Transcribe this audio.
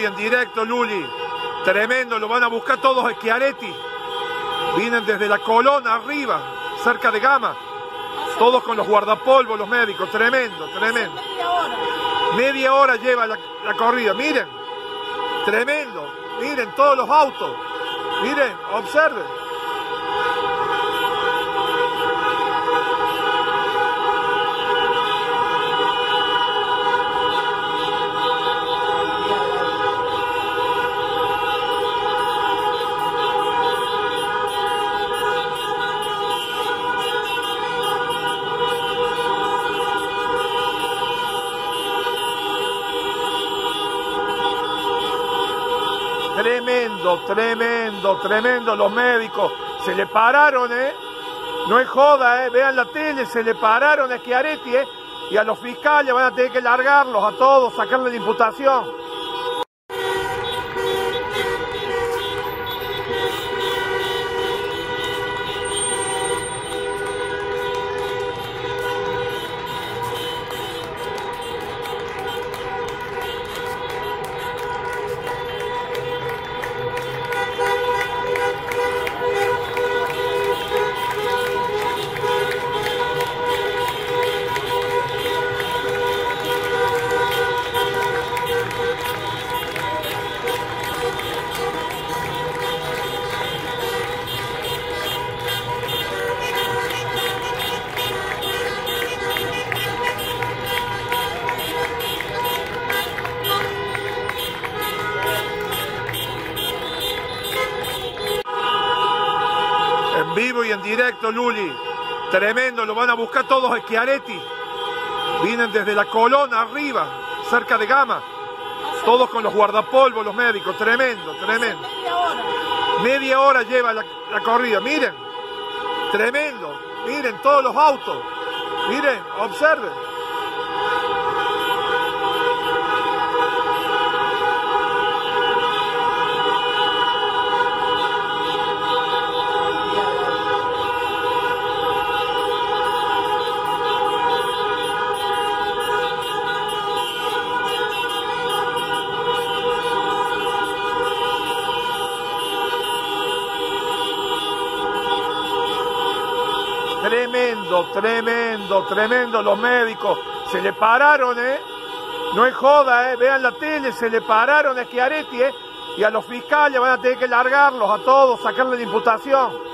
y en directo, Luli. Tremendo, lo van a buscar todos a Schiaretti. Vienen desde la Colón arriba, cerca de Gama. Todos con los guardapolvos, los médicos. Tremendo, tremendo. Media hora lleva la corrida. Miren, tremendo. Miren todos los autos. Miren, observen. Tremendo, tremendo, tremendo los médicos. Se le pararon, No es joda, Vean la tele, se le pararon a Schiaretti, Y a los fiscales van a tener que largarlos a todos, sacarle la imputación. En vivo y en directo, Luli. Tremendo, lo van a buscar todos a Schiaretti. Vienen desde la Colón arriba, cerca de Gama. Todos con los guardapolvos, los médicos. Tremendo, tremendo. Media hora lleva la corrida. Miren, tremendo. Miren todos los autos. Miren, observen. Tremendo, tremendo, tremendo los médicos. Se le pararon, No es joda, Vean la tele, se le pararon a Schiaretti, Y a los fiscales van a tener que largarlos a todos, sacarle la imputación.